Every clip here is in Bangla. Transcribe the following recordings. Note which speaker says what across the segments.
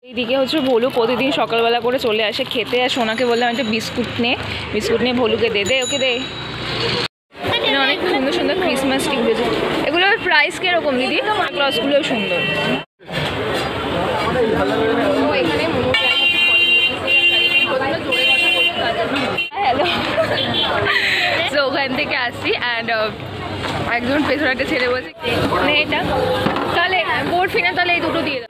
Speaker 1: এইদিকে হচ্ছে ভলু প্রতিদিন সকালবেলা করে চলে আসে খেতে, আর সোনাকে বললাম একটা বিস্কুট নিয়ে ভলুকে দে ওকে দে। অনেক সুন্দর সুন্দর ক্রিসমাস ট্রি উঠেছে। এগুলোর প্রাইস কিরকম দিদি? ক্লসগুলোও সুন্দর। এখানে হ্যালো, তো ওখান থেকে আসছি অ্যান্ড একজন পেছনে একটা ছেলে বলছে মানে এটা তাহলে বোর্ড ফিনা, তাহলে এই দুটো দিয়ে দাও।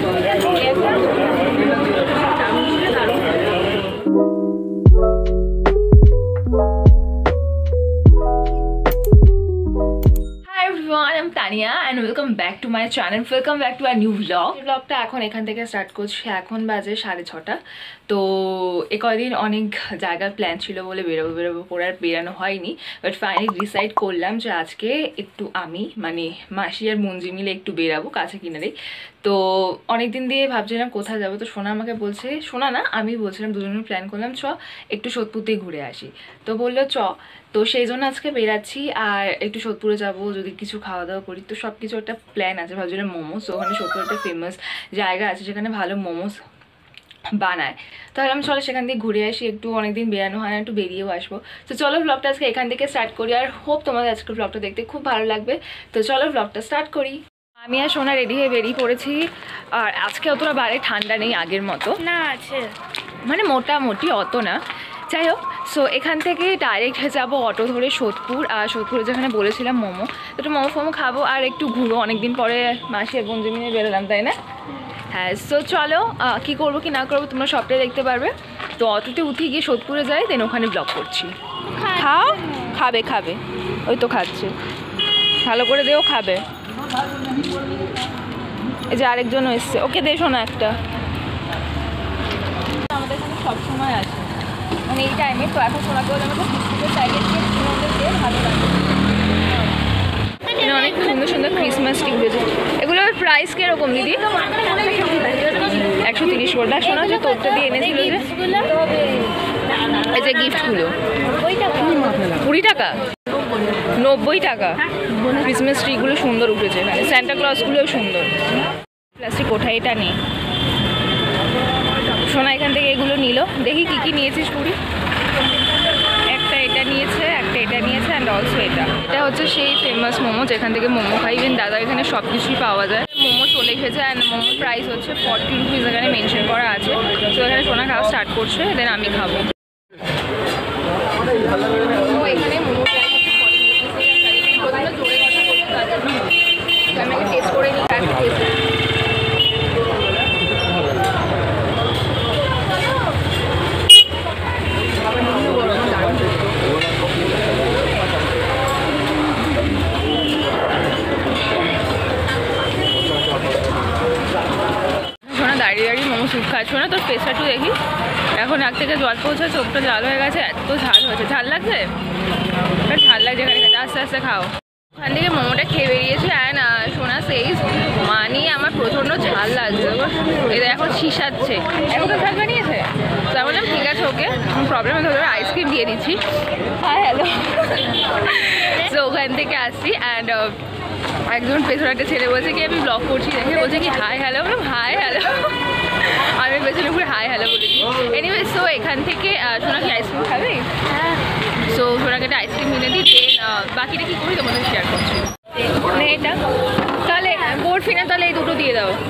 Speaker 1: I'm Taniya and welcome back to my channel. Welcome back to a new vlog. ব্লগটা এখন এখান থেকে স্টার্ট করছি। এখন বাজে 6:30। তো এ কদিন অনেক জায়গার প্ল্যান ছিল বলে বেরোবো করে আর বেরানো হয়নি, বাট ফাইনালি ডিসাইড করলাম যে আজকে একটু আমি মানে মাসি আর মঞ্জি মিলে একটু বেরাবো কাছে কিনারেই। তো অনেকদিন দিয়ে ভাবছিলাম কোথায় যাবো, তো সোনা আমাকে বলছে, সোনা না আমি বলছিলাম, দুজনে প্ল্যান করলাম চ একটু সোদপুর দিয়ে ঘুরে আসি। তো বললো চ, তো সেই জন্য আজকে বেরাচ্ছি আর একটু সোদপুরে যাবো, যদি কিছু খাওয়া দাওয়া করি। তো সব কিছু একটা প্ল্যান আছে, ভাবছিলাম মোমোস, ওখানে সোদপুর একটা ফেমাস জায়গা আছে যেখানে ভালো মোমোস বানায়। তাহলে আমি চলো সেখান থেকে ঘুরে আসি, একটু অনেকদিন বেরানো হয় না, একটু বেরিয়েও আসবো। তো চলো ব্লগটা আজকে এখান থেকে স্টার্ট করি, আর হোপ তোমাদের আজকে ব্লগটা দেখতে খুব ভালো লাগবে। তো চলো ব্লগটা স্টার্ট করি। আমি আর সোনা রেডি হয়ে বেরিয়ে পড়েছি, আর আজকে অতটা বাইরে ঠান্ডা নেই আগের মতো
Speaker 2: না, আছে
Speaker 1: মানে মোটামুটি অত না। যাই হোক, সো এখান থেকে ডাইরেক্ট যাবো অটো ধরে সোদপুর, আর সোদপুরে যেখানে বলেছিলাম মোমো, তো একটু মোমো খাবো আর একটু ঘুরবো। অনেকদিন পরে মাসি আর বন্ধু মিলে বেরোলাম, তাই না? হ্যাঁ, সো চলো কী করবো কি না করবো তোমরা সবটাই দেখতে পারবে। তো অটোতে উঠে গিয়ে সোদপুরে যাই, দেন ওখানে ব্লগ করছি। খাও, খাবে ওই তো খাচ্ছে, ভালো করে দেও, খাবে। এই যে আরেকজন এসছে, ওকে দেশো না একটা। আমাদের এখানে সবসময় আসে মানে এই টাইমে, তো এখন শোনা করে আমাকে বিস্কুটের প্যাকেট দিয়ে ভালো লাগে। অনেক সুন্দর সুন্দর ক্রিসমাস ট্রি উঠেছে। এগুলোর প্রাইস কিরকম দিদি? 130 করে। দেখ শোনা যে তোরটা দিয়ে এনেছিল যে এই যে গিফটগুলো 20 টাকা 90 টাকা। ক্রিসমাস ট্রিগুলো সুন্দর উঠেছে, মানে স্যান্টা ক্লজগুলোও সুন্দর। প্লাস্টিক কোঠায় এটা নেই। সোনা এখান থেকে এগুলো নিল, দেখি কি কি নিয়েছিস পুরি। একটা এটা নিয়েছে, একটা এটা নিয়েছে অ্যান্ড অলসো এটা হচ্ছে সেই ফেমাস মোমো যেখান থেকে মোমো খাই। ইভেন দাদা এখানে সব কিছুই পাওয়া যায়। মোমো চলে এসেছে অ্যান্ড মোমোর প্রাইস হচ্ছে 40 রুপিস এখানে মেনশন করা আছে। তো এখানে সোনা খাওয়া স্টার্ট করছে, দেন আমি খাবো। তো এখানে মোমো প্রাইস হচ্ছে 40 রুপিস। প্রথমে জোরে কথা বলতে তার জন্য আমি টেস্ট করে নিই, তারপর টেস্ট দাঁড়িয়ে মোমো স্যুপ খাচ্ছ না, তোর ফেসটা একটু দেখি। এখন এক থেকে জল পৌঁছে, চোখটা ঝাল হয়ে গেছে, এত ঝাল হয়েছে। ঝাল লাগছে, ঝাল লাগছে এখানে খেতে। আস্তে আস্তে খাও। ওখান থেকে মোমোটা খেয়ে বেরিয়েছে অ্যান্ড সোনা সেই মানিয়ে আমার প্রচণ্ড ঝাল লাগছে। এটা এখন শিশাচ্ছে, এখন তো ঝাল বানিয়েছে। তো আমি বললাম ঠিক আছে, ওকে প্রবলেম হতে হবে, আইসক্রিম দিয়ে দিচ্ছি। হ্যাঁ হ্যালো, তো ওখান থেকে আসছি অ্যান্ড একজন পেছনে একটা ছেলে বলছে কি আমি ব্লগ করছি, দেখে বলছে কি হাই হ্যালো, বললাম হাই হ্যালো। আমি পেছনে পুরো হাই হ্যালো বলেছি। এনিওয়ে, সো এখান থেকে সোনা কি আইসক্রিম খাবে? সো সোনাকে একটা আইসক্রিম কিনে দিই, দেন বাকিটা কী করি তোমাদের শেয়ার করছি। মানে এটা তাহলে বোর্ড ফিনা, তাহলে এই দুটো দিয়ে দাও।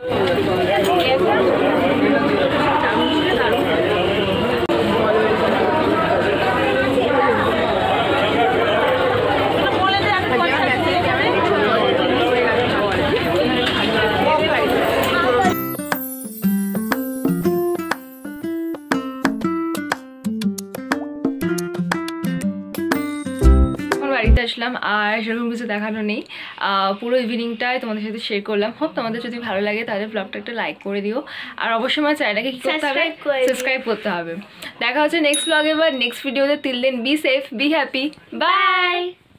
Speaker 1: বাড়িতে আসলাম আর সেরকম কিছু দেখানো নেই, পুরো ইভিনিংটাই তোমাদের সাথে শেয়ার করলাম। হোপ তোমাদের যদি ভালো লাগে তাহলে ব্লগটা একটা লাইক করে দিও, আর অবশ্যই আমার চ্যানেলটাকে কি করতে হবে, সাবস্ক্রাইব করতে হবে। দেখা হচ্ছে নেক্সট ব্লগে বা নেক্সট ভিডিওতে। Till then be safe, be happy, by.